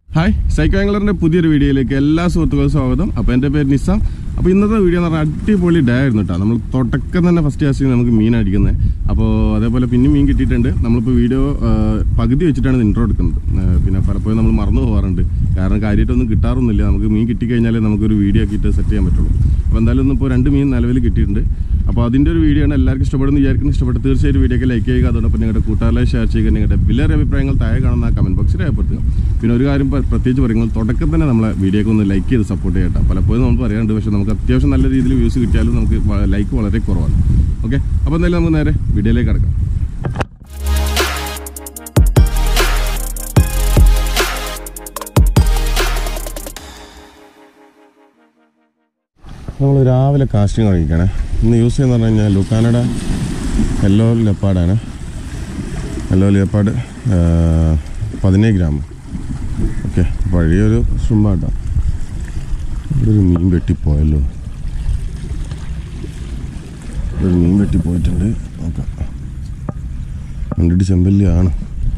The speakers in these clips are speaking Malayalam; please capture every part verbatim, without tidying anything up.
ഹായ് സൈക്കോ ആംഗ്ലറിന്റെ പുതിയൊരു വീഡിയോയിലേക്ക് എല്ലാ സുഹൃത്തുക്കൾക്കും സ്വാഗതം. അപ്പോൾ എൻ്റെ പേര് നിസാം. അപ്പോൾ ഇന്നത്തെ വീഡിയോ എന്ന് പറഞ്ഞാൽ അടിപൊളി ഡേ ആയിരുന്നു കേട്ടോ. നമ്മൾ തുടക്കം തന്നെ ഫസ്റ്റ് കാസ്റ്റിംഗ് നമുക്ക് മീൻ അടിക്കുന്നത്. അപ്പോൾ അതേപോലെ പിന്നെ മീൻ കിട്ടിയിട്ടുണ്ട്. നമ്മളിപ്പോൾ വീഡിയോ പകുതി വെച്ചിട്ടാണ് ഇൻട്രോ എടുക്കുന്നത്. പിന്നെ പലപ്പോഴും നമ്മൾ മറന്നു പോകാറുണ്ട്, കാരണം കാര്യമായിട്ടൊന്നും കിട്ടാറൊന്നുമില്ല. നമുക്ക് മീൻ കിട്ടിക്കഴിഞ്ഞാലേ നമുക്കൊരു വീഡിയോ ആക്കിയിട്ട് സെറ്റ് ചെയ്യാൻ പറ്റുള്ളൂ. അപ്പോൾ എന്തായാലും ഒന്നിപ്പോൾ രണ്ട് മീൻ നിലവിൽ കിട്ടിയിട്ടുണ്ട്. അപ്പോൾ അതിൻ്റെ ഒരു വീഡിയോ ആണ്. എല്ലാവർക്കും ഇഷ്ടപ്പെടുന്നു വിചാരിക്കുന്നു. ഇഷ്ടപ്പെട്ട് തീർച്ചയായും വീഡിയോക്ക് ലൈക്ക് ചെയ്യുക. അതോടൊപ്പം നിങ്ങളുടെ കൂട്ടുകാരെ ഷെയർ ചെയ്യുക. നിങ്ങളുടെ വിലയേറിയ അഭിപ്രായങ്ങൾ താഴെ കാണുന്ന കമൻറ്റ് ബോക്സിൽ രേഖപ്പെടുത്തുക. പിന്നെ ഒരു കാര്യം പ്രത്യേകിച്ച് പറയുന്നത്, തുടക്കം തന്നെ നമ്മളെ വീഡിയോക്ക് ഒന്ന് ലൈക്ക് ചെയ്ത് സപ്പോർട്ട് ചെയ്യട്ടെ. പലപ്പോഴും നമ്മൾ പറയാറുണ്ട്, പക്ഷേ നമുക്ക് അത്യാവശ്യം നല്ല രീതിയിൽ വ്യൂസ് കിട്ടിയാലും നമുക്ക് ലൈക്ക് വളരെ കുറവാണ്. ഓക്കെ, അപ്പോൾ എന്തായാലും നമുക്ക് നേരെ വീഡിയോയിലേക്ക് കിടക്കാം. നമ്മൾ രാവിലെ കാസ്റ്റിംഗ് തുടങ്ങിക്കണേ. ഇന്ന് യൂസ് ചെയ്യുന്ന പറഞ്ഞു കഴിഞ്ഞാൽ ലുക്കാനയുടെ യെല്ലോ ലെപ്പാഡാണ്. യെല്ലോ ലെപ്പാഡ് പതിനേഴ് ഗ്രാം. ഓക്കെ, പഴയൊരു സ്ട്രിമ്പാട്ടോ. ഇവിടെ ഒരു മീൻ വെട്ടിപ്പോയല്ലോ. ഒരു മീൻ വെട്ടിപ്പോയിട്ടുണ്ട്. നോക്കാം, കണ്ടിട്ട് ചെമ്പല്ലിയാണ്.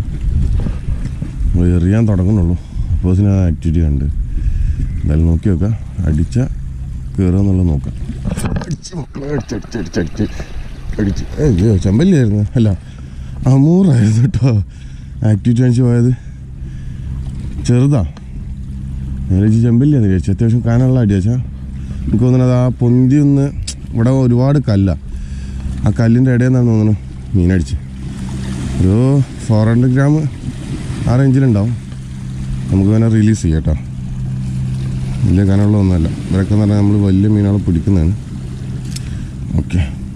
എറിയാൻ തുടങ്ങുന്നുള്ളൂ. അപ്പോസിന് ആ ആക്ടിവിറ്റി കണ്ട് എന്തായാലും നോക്കി നോക്കാം. അടിച്ച കയറുക എന്നുള്ളത് നോക്കാം. അടിച്ച് മക്കളെ അടിച്ചടിച്ചടിച്ചടിച്ച് അടിച്ച് അയ്യോ ചെമ്പല്ലിയായിരുന്നു, അല്ല അമൂറായിരുന്നു കേട്ടോ. ആക്ടിവിറ്റി കാണിച്ച് പോയത് ചെറുതാ. ഞാൻ ചെമ്പല്ലിയാന്ന് വിചാരിച്ചു. അത്യാവശ്യം കാനുള്ള അടിയാച്ചാ. എനിക്ക് തോന്നുന്നത് ആ പൊന്തി ഒന്ന് ഇവിടെ ഒരുപാട് കല്ല, ആ കല്ലിൻ്റെ ഇടയിൽ നിന്നാണ് തോന്നുന്നു മീനടിച്ച്. ഒരു ഫോർ ഹൺഡ്രഡ് ഗ്രാം ആ റേഞ്ചിലുണ്ടാവും. നമുക്ക് വേണേൽ റിലീസ് ചെയ്യാം കേട്ടോ. വലിയ കനമുള്ള ഒന്നുമല്ല. ഇവരൊക്കെ എന്ന് പറഞ്ഞാൽ നമ്മൾ വലിയ മീനുകൾ പിടിക്കുന്നതാണ്. ഓക്കെ,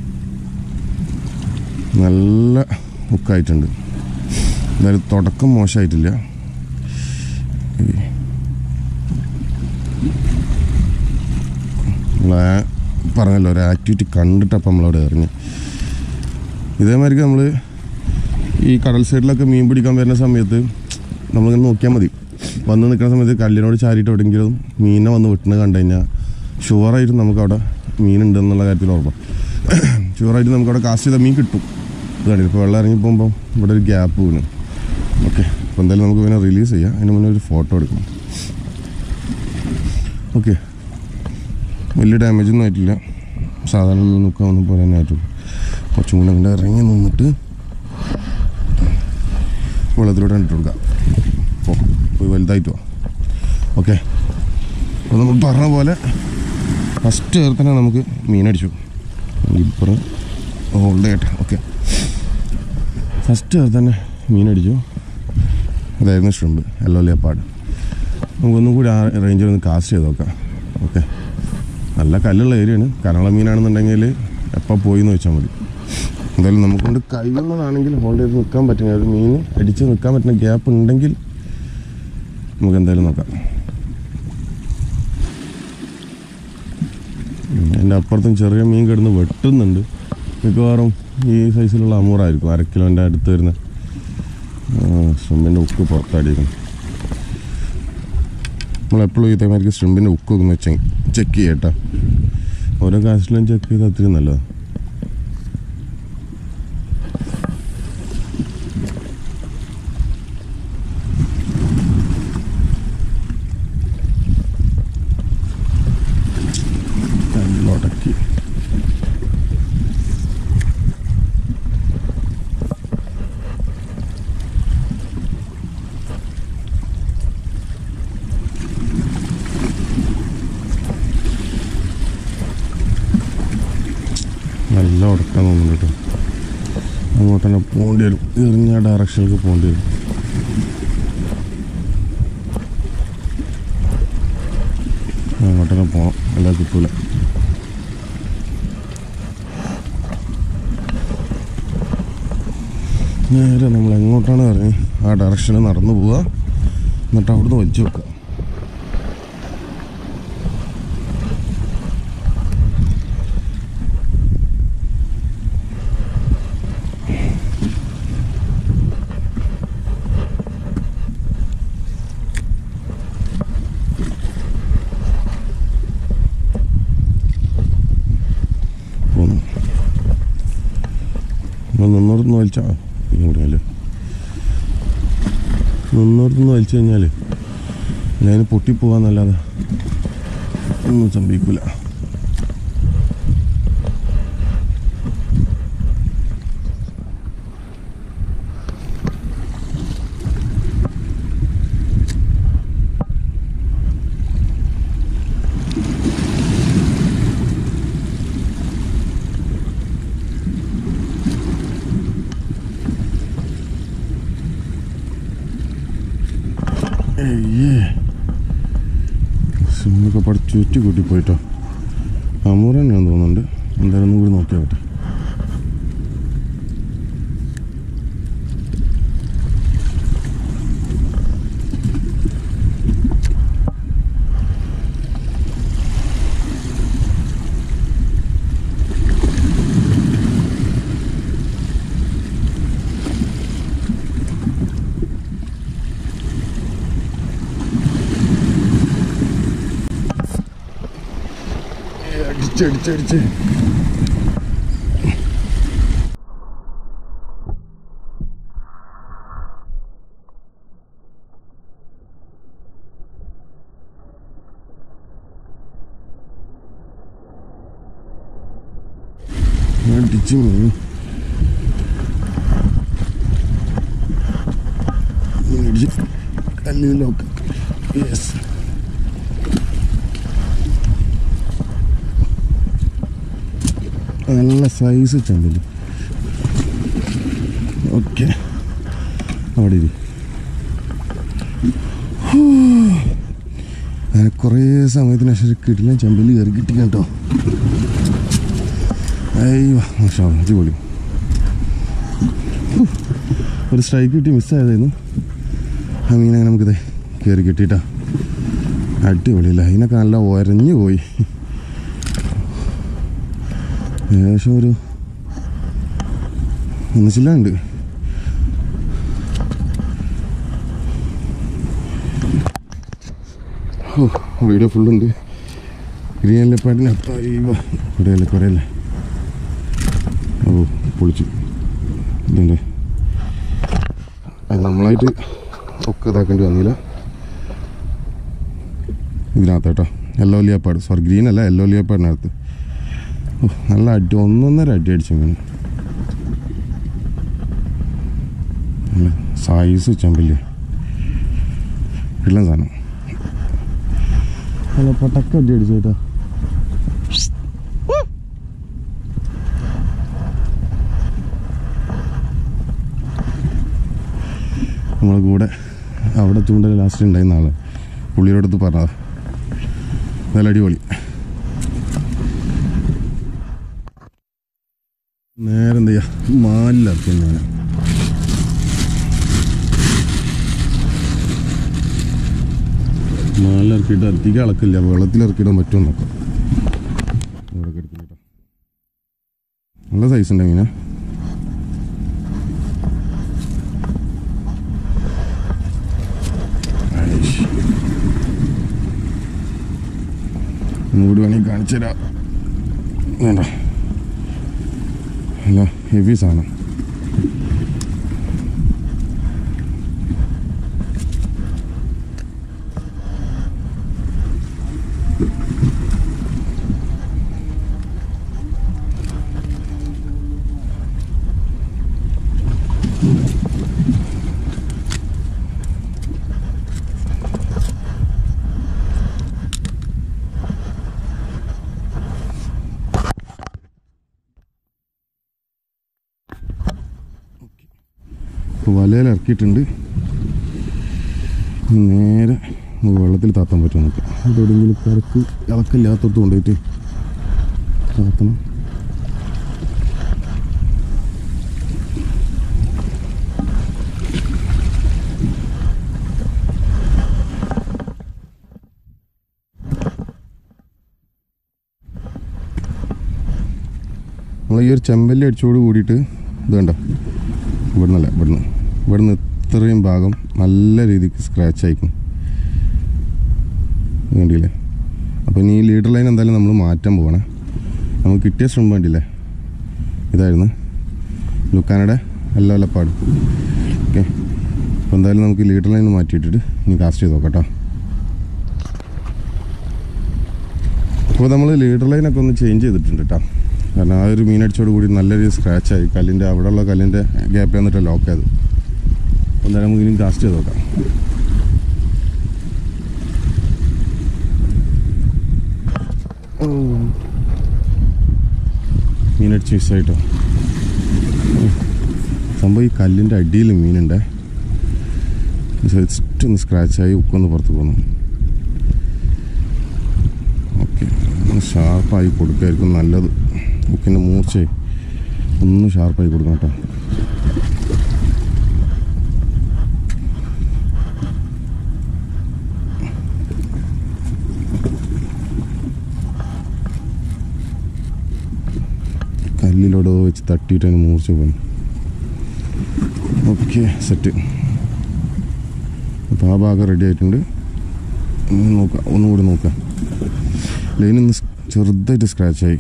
നല്ല ഹുക്കായിട്ടുണ്ട്. എന്തായാലും തുടക്കം മോശമായിട്ടില്ല. നമ്മളെ പറഞ്ഞല്ലോ, ഒരു ആക്ടിവിറ്റി കണ്ടിട്ടപ്പം നമ്മളവിടെ എറിഞ്ഞ്. ഇതേമാതിരിക്ക് നമ്മൾ ഈ കടൽ സൈഡിലൊക്കെ മീൻ പിടിക്കാൻ വരുന്ന സമയത്ത് നമ്മളിങ്ങനെ നോക്കിയാൽ മതി. വന്ന് നിൽക്കുന്ന സമയത്ത് കല്ലിനോട് ചാരിയിട്ട് എവിടെയെങ്കിലും മീനെ വന്ന് വെട്ടുന്നത് കണ്ടു കഴിഞ്ഞാൽ ഷുവറായിട്ടും നമുക്കവിടെ മീനുണ്ടെന്നുള്ള കാര്യത്തിൽ ഉറപ്പാണ്. ഷുവറായിട്ട് നമുക്കവിടെ കാസ്റ്റ് ചെയ്ത മീൻ കിട്ടും. ഇത് കണ്ടില്ല, ഇപ്പോൾ വെള്ളം ഇറങ്ങി പോകുമ്പോൾ ഇവിടെ ഒരു ഗ്യാപ്പ് വീണ്. ഓക്കെ, അപ്പോൾ എന്തായാലും നമുക്ക് പിന്നെ റിലീസ് ചെയ്യാം. അതിന് മുന്നേ ഒരു ഫോട്ടോ എടുക്കണം. ഓക്കെ, വലിയ ഡാമേജൊന്നും ആയിട്ടില്ല. സാധാരണ മീൻ നോക്കാൻ ഒന്നും പോലെ തന്നെ ആയിട്ടുള്ളൂ. കുറച്ചും കൂടെ അങ്ങനെ ഇറങ്ങി നിന്നിട്ട് വെള്ളത്തിലൂടെ ഇട്ട് കൊടുക്കാം. ഓ, പോയി വലുതായിട്ട് പോവാം. ഓക്കെ, അപ്പോൾ നമ്മൾ പറഞ്ഞ പോലെ ഫസ്റ്റ് ചേർത്തന്നെ നമുക്ക് മീനടിച്ചു. ഇപ്പുറം ഹോൾഡ് ചെയ്യട്ടെ. ഓക്കെ, ഫസ്റ്റ് ചേർത്തന്നെ മീനടിച്ചു. അതായിരുന്നു ഷ്രിമ്പ്, യെല്ലോ ലെപ്പാഡ്. നമുക്കൊന്നും കൂടി ആ റേഞ്ചിൽ ഒന്ന് കാസ്റ്റ് ചെയ്ത് നോക്കാം. ഓക്കെ, നല്ല കല്ലുള്ള ഏരിയയാണ്. കനമുള്ള മീനാണെന്നുണ്ടെങ്കിൽ എപ്പോൾ പോയി എന്ന് വെച്ചാൽ മതി. എന്തായാലും നമുക്കൊണ്ട് കഴിയുന്നതാണെങ്കിൽ ഹോൾഡ് ചെയ്ത് നിൽക്കാൻ പറ്റും. ഒരു മീൻ അടിച്ച് നിൽക്കാൻ പറ്റുന്ന ഗ്യാപ്പ് ഉണ്ടെങ്കിൽ നമുക്ക് എന്തായാലും നോക്കാം. എൻ്റെ അപ്പുറത്തും ചെറിയ മീൻ കിടന്ന് വെട്ടുന്നുണ്ട്. മിക്കവാറും ഈ സൈസിലുള്ള അമൂറായിരിക്കും. അര കിലോൻ്റെ അടുത്ത് വരുന്ന സ്ട്രിമ്പിൻ്റെ ഉക്ക് പുറത്തടിക്കണം. നമ്മളെപ്പോഴും ഇതേമാതിരി സ്ട്രിമ്പിൻ്റെ ഉക്ക് ഒന്ന് വെച്ച് ചെക്ക് ചെയ്യട്ടോ. ഓരോ കാസ്റ്റിലും ചെക്ക് ചെയ്ത് അത്രയും നല്ലതാണ്. കല്ലോടക്കി നല്ല ഉടക്കാൻ തോന്നുന്നു കേട്ടോ. അങ്ങോട്ട് തന്നെ പോകേണ്ടി വരും. എറിഞ്ഞ ഡയറക്ഷനിലേക്ക് പോകേണ്ടി വരും. അങ്ങോട്ട് തന്നെ പോകണം, അല്ല കിട്ടൂല. നേരെ നമ്മൾ എങ്ങോട്ടാണ് ഇറങ്ങി ആ ഡയറക്ഷനിൽ നടന്നു പോവുക. എന്നിട്ട് അവിടുന്ന് വലിച്ചു വെക്കുക. നിന്നോടൊന്ന് വലിച്ചാൽ കൂടിയല്ലേ നിന്നോടത്തുനിന്ന് വലിച്ചു കഴിഞ്ഞാൽ ഞാൻ പൊട്ടിപ്പോവാന്നല്ലാതെ ഒന്നും സംഭവിക്കില്ല. സിമ്മൊക്കെ പട ചുറ്റി കൂട്ടി പോയിട്ടോ. അമൂറ തന്നെയാണെന്ന് തോന്നുന്നുണ്ട്. എന്തായാലും ഒന്നും കൂടി നോക്കിയാൽ പറ്റും. അടിച്ചടിച്ചടിച്ച് അടിച്ച് മീൻ കല്ലിലൊക്കെ. യെസ്, നല്ല സൈസ് ചെമ്പല്ലി. ഓക്കെ, അവിടെ ഇരി. അങ്ങനെ കുറേ സമയത്തിന് ശേഷം കിട്ടില്ല ചെമ്പല്ലി കയറി കിട്ടി കേട്ടോ. അയ്യോ മോശം അടിപൊളി. ഒരു സ്ട്രൈക്ക് കിട്ടി മിസ്സായതായിരുന്നു. ആ മീനങ്ങനെ നമുക്കിത് കയറി കിട്ടിയിട്ടാ. അടിപൊളിയില്ല, അതിനൊക്കെ നല്ല ഒരഞ്ഞു പോയി. ഏകദേശം ഒരു ഒന്നിച്ചില്ല ഉണ്ട്. ഓ, വീഡിയോ ഫുള്ളുണ്ട്. ഗ്രീൻ ലെപ്പാർഡിന് കുറേയല്ലേ കുറേയല്ലേ. ഓ, പൊളിച്ചു. ഇതുണ്ട്, അത് നമ്മളായിട്ട് ഒക്കെ ഇതാക്കേണ്ടി വന്നില്ല. ഇതിനകത്ത് കേട്ടോ യെല്ലോ ലിയപ്പാർഡ്, സോറി ഗ്രീൻ അല്ല, യെല്ലോ ലിയപ്പാർഡിനകത്ത്. ഓ, നല്ല അടി, ഒന്നൊന്നര അടി അടിച്ച മീൻ. നല്ല സൈസ് ചെമ്പല്ലി, ഇള്ള സാധനം. നല്ല പട്ടക്ക അടി അടിച്ചു കേട്ടോ. നമ്മളെ കൂടെ അവിടെ ചൂണ്ടൽ ലാസ്റ്റ് ഉണ്ടായിരുന്ന ആള് പുള്ളിയുടെ അടുത്ത് പറഞ്ഞതാ. നല്ല അടിപൊളി. നേരെ എന്ത് ചെയ്യാ, മാലിലിറക്കി ഞാൻ. മാലിലിറക്കിയിട്ട് അധികം ഇളക്കില്ല, വെള്ളത്തിലിറക്കിയിടാൻ പറ്റുമെന്ന് നോക്കാം. ഇവിടെ കിടക്കില്ല. നല്ല സൈസ് ഉണ്ട് മീന. ഒന്നുകൂടി വേണമെങ്കിൽ കാണിച്ചു തരാം. വേണ്ട, അല്ല ഹെവി സാധനം. വലയിൽ ഇറക്കിയിട്ടുണ്ട്. നേരെ വെള്ളത്തിൽ താത്താൻ പറ്റും നമുക്ക്. അതെവിടെയെങ്കിലും കറക്ക് ഇളക്കില്ലാത്തോട്ട് കൊണ്ടുപോയിട്ട് താത്തണം. നമ്മൾ ഈ ഒരു ചെമ്പല്ലി അടിച്ചോട് കൂടിയിട്ട് ഇത് കണ്ടോ, ഇവിടുന്നല്ല ഇവിടുന്ന് ഇവിടുന്ന് ഇത്രയും ഭാഗം നല്ല രീതിക്ക് സ്ക്രാച്ച് ആയിക്കും വേണ്ടിയില്ലേ. അപ്പോൾ ഇനി ഈ ലീഡർ ലൈൻ എന്തായാലും നമ്മൾ മാറ്റാൻ പോകണേ. നമുക്ക് കിട്ടിയ ശ്രമം വേണ്ടിയില്ലേ, ഇതായിരുന്നു ലുക്കാനയുടെ യെല്ലോ ലെപ്പാർഡ്. ഓക്കെ, അപ്പോൾ എന്തായാലും നമുക്ക് ലീഡർ ലൈൻ മാറ്റിയിട്ടിട്ട് ഇനി കാസ്റ്റ് ചെയ്ത് നോക്കാം കേട്ടോ. അപ്പോൾ നമ്മൾ ലീഡർ ലൈനൊക്കെ ഒന്ന് ചേഞ്ച് ചെയ്തിട്ടുണ്ട് കേട്ടോ. കാരണം ആ ഒരു മീനടിച്ചോട് കൂടി നല്ലൊരു സ്ക്രാച്ചായി കല്ലിൻ്റെ അവിടെയുള്ള കല്ലിൻ്റെ ഗ്യാപ്പിൽ വന്നിട്ട് ലോക്കായത്. അന്നേരം നമുക്ക് ഇനി കാസ്റ്റ് ചെയ്ത് നോക്കാം. മീനടിച്ച് മിസ്സായിട്ടോ. സംഭവം ഈ കല്ലിൻ്റെ അടിയിൽ മീനുണ്ടേ. ജസ്റ്റ് ഒന്ന് സ്ക്രാച്ചായി ഉക്കൊന്ന് പുറത്ത് പോന്നു. ഓക്കെ, ഒന്ന് ഷാർപ്പായി കൊടുക്കായിരിക്കും നല്ലത്. ഉക്കിൻ്റെ മൂർച്ചയെ ഒന്ന് ഷാർപ്പായി കൊടുക്കണം കേട്ടോ. കല്ലിലോട് വെച്ച് തട്ടിയിട്ട് അതിന് മൂർച്ച പോയി. Okay, set. അപ്പോൾ ആ ഭാഗം റെഡി ആയിട്ടുണ്ട്. നോക്കാം, ഒന്നുകൂടി നോക്കാം. ലൈനൊന്ന് ചെറുതായിട്ട് സ്ക്രാച്ചായി.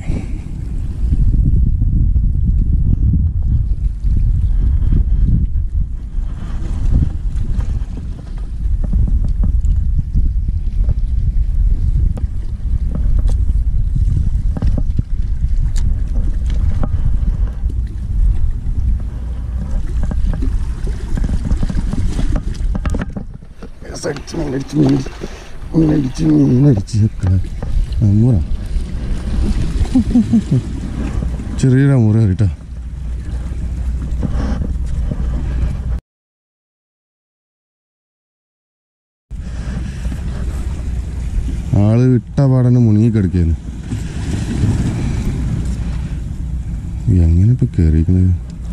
അടിച്ച് മീനടിച്ച് മീനടിച്ച് മീനടിച്ച് മീനടിച്ച് മുറ ചെറിയൊരു മുറ കേട്ടോ. ആള് വിട്ട പാടന്നെ മുണുങ്ങി കിടക്കുകയായിരുന്നു. എങ്ങനെ ഇപ്പൊ കേറിയിരിക്കുന്നത്?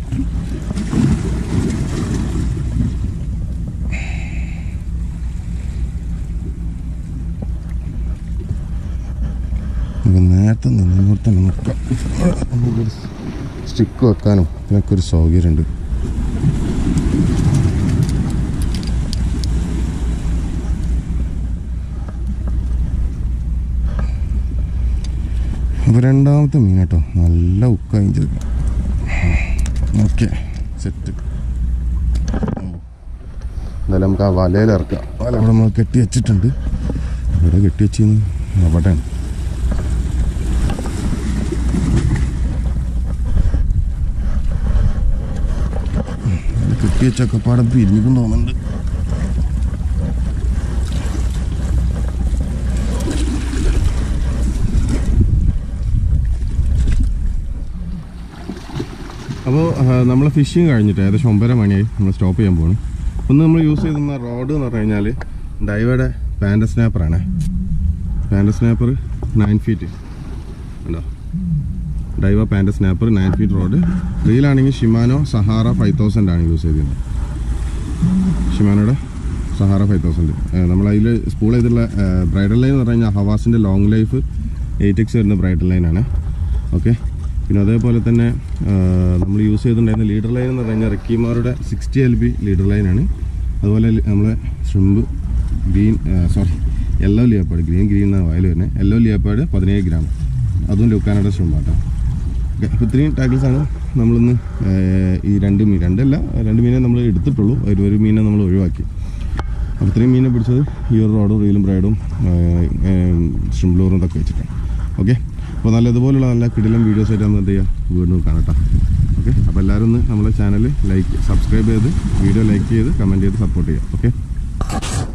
നേരത്തെ നിന്നോട്ട് തന്നെ നോക്കാം. നമുക്കൊരു സ്റ്റിക്ക് വെക്കാനും ഇതിനൊക്കെ ഒരു സൗകര്യമുണ്ട്. അപ്പോൾ രണ്ടാമത്തെ മീൻ കേട്ടോ, നല്ല ഉക്കായും ചെയ്തു. Okay, set. എന്തായാലും നമുക്ക് ആ വലയിൽ ഇറക്കാം. വല ഇവിടെ നമ്മൾ കെട്ടി വെച്ചിട്ടുണ്ട്. ഇവിടെ കെട്ടി വെച്ചിരുന്നു അവിടെയാണ്. കെട്ടി വെച്ചൊക്കെ പാടം പിരിഞ്ഞിക്കും തോന്നുന്നുണ്ട്. അപ്പോൾ നമ്മൾ ഫിഷിങ് കഴിഞ്ഞിട്ട് ഏകദേശം ഒമ്പതര മണിയായി. നമ്മൾ സ്റ്റോപ്പ് ചെയ്യാൻ പോകണം. ഒന്ന് നമ്മൾ യൂസ് ചെയ്തിരുന്ന റോഡ് എന്ന് പറഞ്ഞു കഴിഞ്ഞാൽ ഡൈവയുടെ പാൻഡ സ്നാപ്പറാണ്. പാൻഡ സ്നാപ്പർ നയൻ ഫീറ്റ് ഉണ്ടോ? Daiwa panda snapper nine feet rod. റീലാണെങ്കിൽ ഷിമാനോ സഹാറ ഫൈവ് തൗസൻഡ് ആണ് യൂസ് ചെയ്തിരുന്നത്. ഷിമാനോയുടെ സഹാറ ഫൈവ് തൗസൻഡ്. നമ്മളതിൽ സ്പൂൾ ചെയ്തിട്ടുള്ള ബ്രൈഡൽ ലൈൻ എന്ന് പറഞ്ഞു കഴിഞ്ഞാൽ ഹവാസിൻ്റെ ലോങ് ലൈഫ് എയ്റ്റ് എക്സ് വരുന്ന ബ്രൈഡൽ ലൈനാണ്. ഓക്കെ, പിന്നെ അതേപോലെ തന്നെ നമ്മൾ യൂസ് ചെയ്തിട്ടുണ്ടായിരുന്ന ലീഡർ ലൈൻ എന്ന് പറഞ്ഞു കഴിഞ്ഞാൽ റെക്കിമാരുടെ സിക്സ്റ്റി എൽ ബി ലീഡർ ലൈനാണ്. അതുപോലെ നമ്മളെ shrimp green sorry yellow leopard, green green എന്ന വയൽ തന്നെ യെല്ലോ ലിയപ്പാട് പതിനേഴ് ഗ്രാം, അതും ലൂക്കാനയുടെ ഷ്രിമ്പാട്ടോ. ഓക്കെ, അപ്പോൾ ഇത്രയും ടാക്കിൾസാണ് നമ്മളിന്ന് ഈ രണ്ട് മീൻ രണ്ടല്ല രണ്ട് മീനെ നമ്മൾ എടുത്തിട്ടുള്ളൂ. ഒരു ഒരു മീനെ നമ്മൾ ഒഴിവാക്കി. അപ്പോൾ ഇത്രയും മീനെ പിടിച്ചത് ഈ ഒരു റോഡും റീലും ബ്രൈഡും ഷ്രിംബ്ലൂറും ഇതൊക്കെ വെച്ചിട്ടാണ്. ഓക്കെ, അപ്പോൾ നല്ല ഇതുപോലുള്ള നല്ല കിടിലം വീഡിയോസ് ആയിട്ട് നമ്മൾ എന്ത് ചെയ്യുക വീണ്ടും കാണാം. ഓക്കെ, അപ്പോൾ എല്ലാവരും ഒന്ന് നമ്മളെ ചാനൽ ലൈക്ക് സബ്സ്ക്രൈബ് ചെയ്ത് വീഡിയോ ലൈക്ക് ചെയ്ത് കമൻറ്റ് ചെയ്ത് സപ്പോർട്ട് ചെയ്യുക. ഓക്കെ.